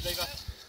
Change over.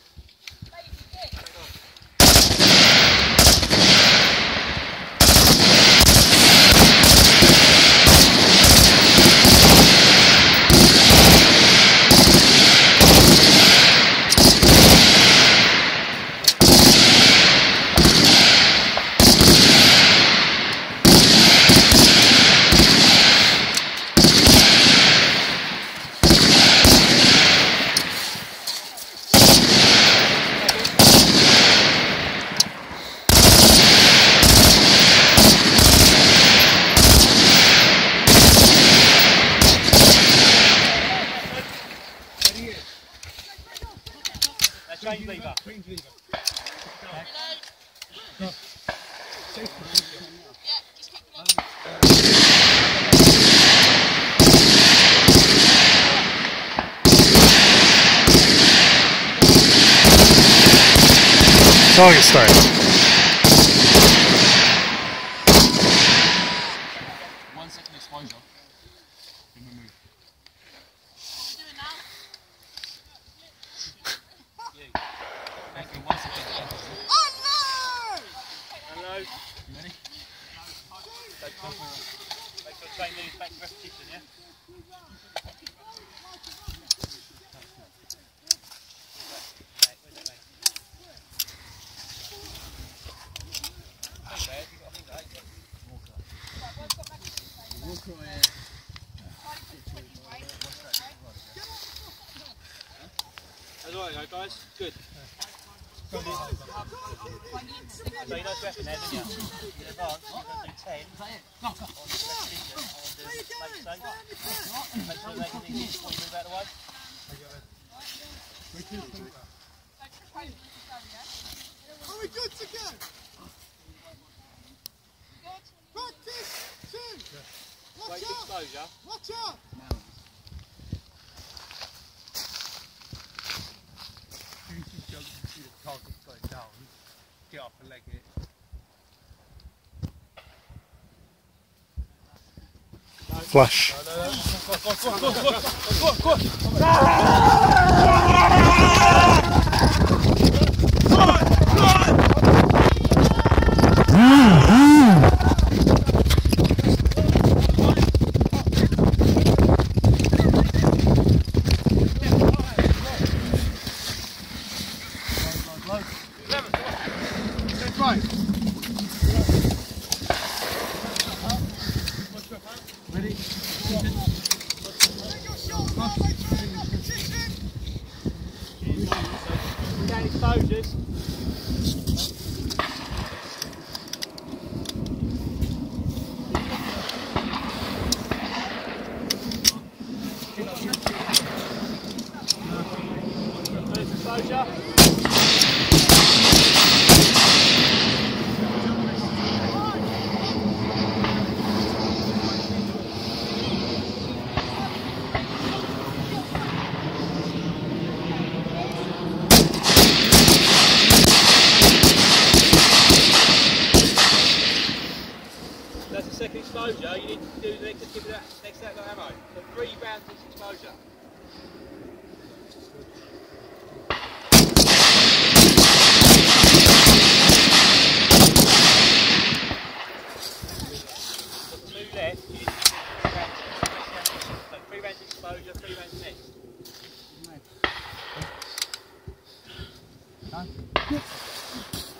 Change lever. Change lever. Target start. 1 second exposure. Then we move. What are you doing now? Okay, 1 second. Hello. You ready? Make sure train these back to repetition, yeah? That's alright, guys. Good. So you know what's repping there, didn't you? In advance, you're going to do 10 on the repetition and do make safe. Make sure they can easy before you move out of the way. Are we good to go? Practice 2. Watch Great out. exposure. Watch out. See the target going down, get up and leg it. Flash. Ready? Down exposures. Exposure. That's the second exposure. You need to do the next, give it that next set of ammo. So 3 rounds each exposure. So 2 left. You need to do 3 rounds. So 3 rounds exposure, 3 rounds next. Done.